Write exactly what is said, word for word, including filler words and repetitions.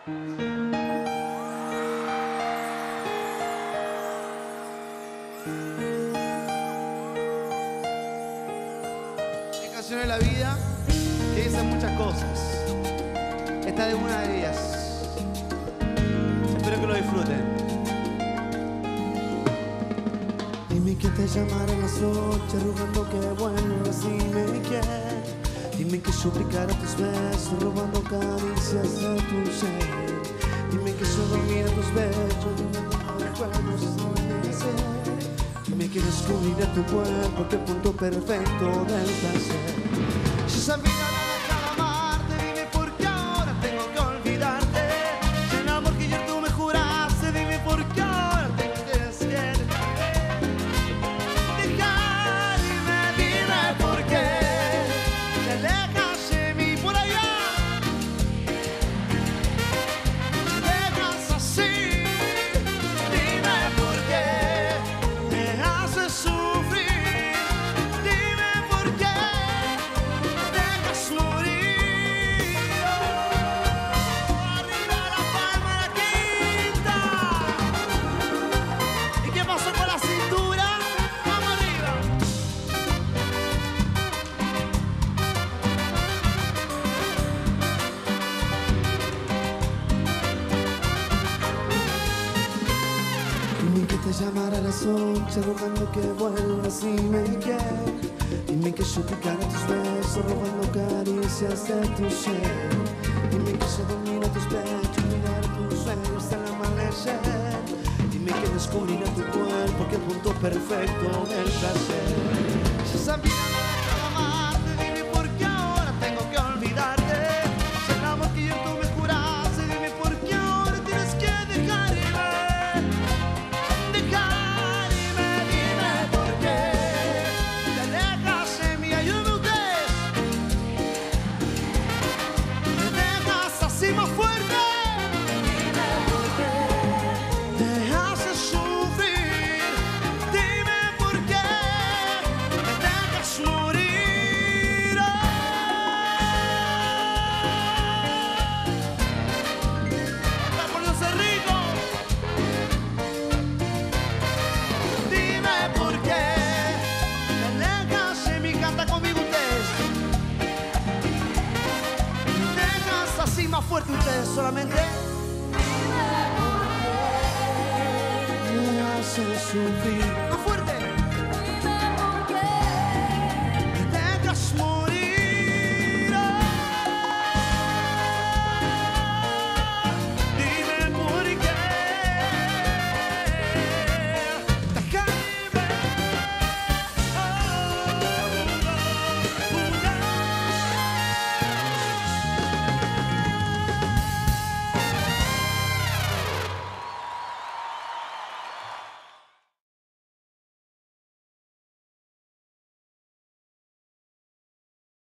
Hay canciones de la vida que dicen muchas cosas. Esta es una de ellas. Espero que lo disfruten. Dime que te llamaré en las noches rogando que vuelvas. Dime que, dime que suplicaré tus besos robando caricias de tu ser. Dime que yo dormiré tus besos robando recuerdos de ser. Dime que descubriré tu cuerpo, que punto perfecto del placer. Si sabía dejar amarte, dime por qué ahora tengo que olvidarte. Si el amor que ayer tú me juraste, dime por qué ahora tengo que dejar. Dejarme, dime por qué te alejas de mí por allá. Te dejas así, dime por qué me haces sufrir. Dime por qué te dejas morir. Oh, arriba la palma de la quinta. ¿Y qué pasó con la cintura? Vamos arriba. Dime que te llamaré a las ocho rogando que vuelvas. Dime que, dime que suplicaré tus besos robando caricias de tu ser. Dime que se dormirá tus pechos, mirar tus sueños al amanecer. Dime que descubriré tu cuerpo, que punto perfecto del placer. Si sabía dejar amarte, dime por qué ahora tengo que olvidarte. Si el amor que yo tú me juraste, dime por qué ahora tienes que dejarme. Dejarme, dime por qué te alejas de mí. Ayúdame ustedes. Me dejas así más fuerte. Dime por qué te haces sufrir. Dime por qué me dejas morir. Está poniéndose rico. Dime por qué te alejas de mí. Canta conmigo ustedes. Me dejas así más fuerte ustedes solamente. Dime por qué me haces sufrir.